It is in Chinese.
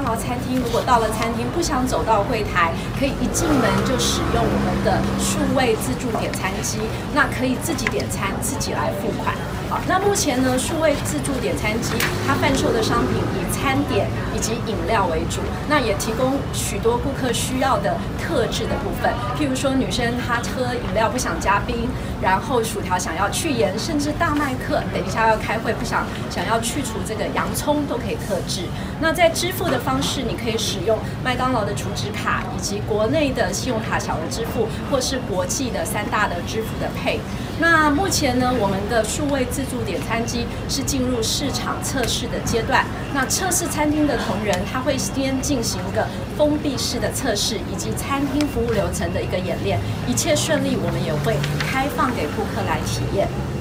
劳餐厅，如果到了餐厅不想走到柜台，可以一进门就使用我们的数位自助点餐机，那可以自己点餐，自己来付款。好，那目前呢，数位自助点餐机它贩售的商品以餐点以及饮料为主，那也提供许多顾客需要的特制的部分，譬如说女生她喝饮料不想加冰，然后薯条想要去盐，甚至大麦克等一下要开会不想要去除这个洋葱都可以特制。那在支付的方式，你可以使用麦当劳的储值卡，以及国内的信用卡小额支付，或是国际的3大的支付的Pay。那目前呢，我们的数位自助点餐机是进入市场测试的阶段。那测试餐厅的同仁，他会先进行一个封闭式的测试，以及餐厅服务流程的一个演练。一切顺利，我们也会开放给顾客来体验。